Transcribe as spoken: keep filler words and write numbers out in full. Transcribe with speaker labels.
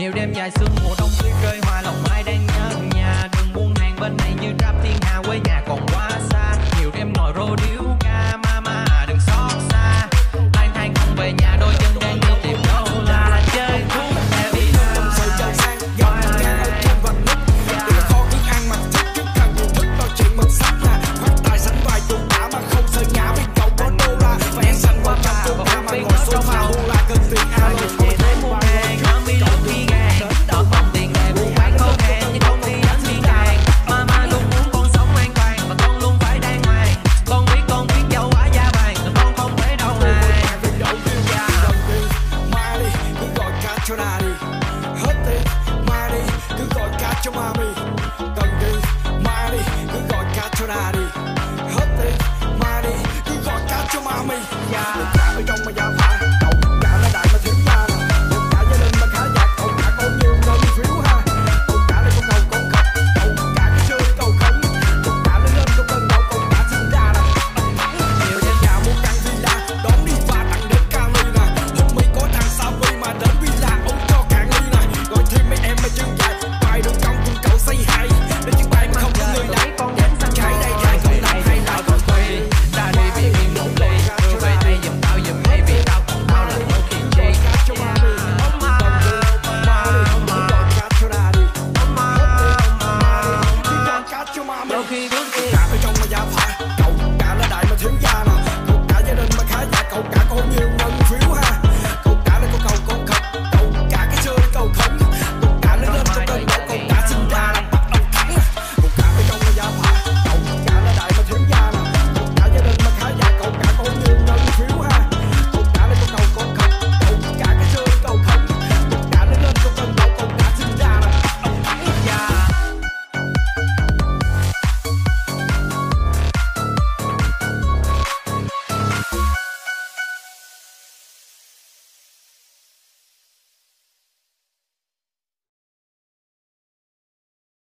Speaker 1: Nhiều đêm dài sương mùa đông tuyết rơi hoa lòng ai đang nhớ nhà. Đừng buông hàng bên này như rap thiên hà, quê nhà còn quá xa. Nhiều đêm ngồi rô điếu ca, mama à đừng xót xa. Lang thang không về nhà, đôi chân đang đi tìm đâu là chơi thuốc theo đi
Speaker 2: trong sự giàu sang giàu ngang ở trên vành nứt. Đi kho cứ ăn mặc thích cứ cần nhiều thức nói chuyện mực sắc nè. Khoác tài sánh vài chục đã mà không sợ ngã vì cậu có đô la. Và em xanh qua trong tôi đã mà ngồi sofa hù la cơn tiền a rồi
Speaker 1: về tới mua hàng không đi lúc đi ngang đỡ phòng tiền để buôn bán khô khan nhưng không đi đánh đi càng. Mama luôn muốn con sống an toàn và con luôn phải đàng hoàng. Con biết con biết dâu hóa da vàng nhưng con không thể đâu hàng.
Speaker 2: Mai đi cứ gọi cá cho na đi hết tiền. Mai đi cứ gọi cá cho mami cần gì. Mai đi cứ gọi cá cho na đi hết tiền. Mai đi cứ gọi cá cho mami. Nhà ở trong mà giá phải